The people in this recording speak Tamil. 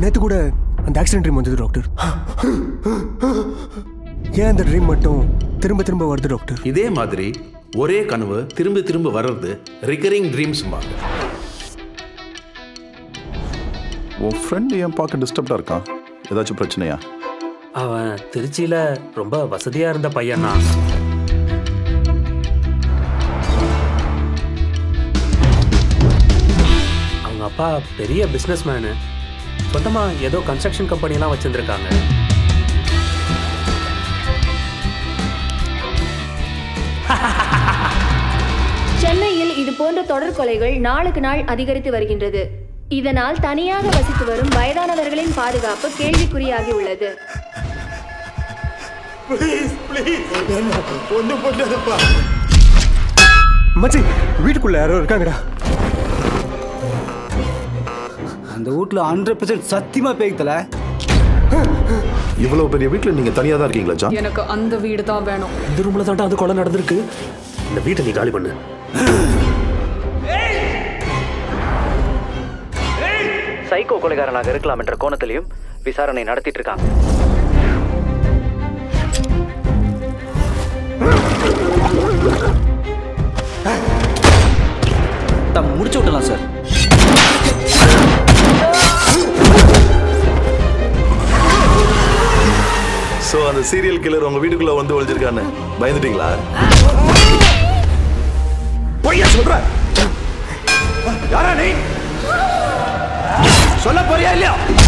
நேத்து கூட அந்த ஆக்சிடென்ட் ட்ரீம் வந்தது டாக்டர். ஏன் அந்த ட்ரீம் மட்டும் திரும்ப திரும்ப வருது டாக்டர்? இதே மாதிரி ஒரே கனவு திரும்ப திரும்ப வர்றது ரிகரிங் ட்ரீம்ஸ். உன் ஃப்ரெண்ட் ஏன் பார்க்க டிஸ்டர்ப்டா இருக்கான்? ஏதாச்சும் பிரச்சனையா? அவன் திருச்சியில ரொம்ப வசதியா இருந்த பையனா. அவங்க அப்பா பெரிய பிசினஸ் மேனு. சொந்தமா ஏதோ கன்ஸ்ட்ரக்ஷன் கம்பெனி எல்லாம் வச்சிருந்திருக்காங்க. சென்னையில் இது போன்ற தொடர் கொலைகள் நாளுக்கு நாள் அதிகரித்து வருகின்றது. இதனால் தனியாக வசித்து வரும் வயதானவர்களின் பாதுகாப்பு கேள்விக்குறியாகி உள்ளது. மச்சி, வீட்டுக்குள்ள யாரோ இருக்காங்கடா. அந்த வீட்டுல 100% சத்தியமா பேய்த்தல. இவ்வளவு பெரிய வீட்டுல நீங்க தனியா தான் இருக்கீங்களா ஜான்? எனக்கு அந்த வீடு தான் வேணும். இந்த ரூம்ல தான் அது கொலை நடந்திருக்கு. இந்த வீட்டை நீ காலி பண்ணு. சைக்கோ கொலைகாரனாக இருக்கலாம் என்ற கோணத்திலையும் விசாரணை நடத்திட்டு இருக்காங்க. முடிச்சு விட்டலாம் சார். சோ அந்த சீரியல் கில்லர் உங்க வீட்டுக்குள்ள வந்து ஒளிஞ்சிருக்கான்னு பயந்துட்டீங்களா? பொய்யா சொல்ற? யாரா நீ? சொல்ல போறியா இல்லையா?